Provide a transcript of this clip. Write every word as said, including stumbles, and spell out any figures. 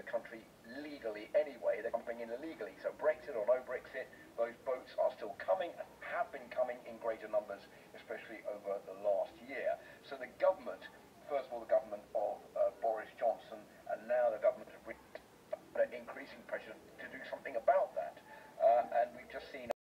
country legally anyway. They're coming in illegally. So Brexit or no Brexit,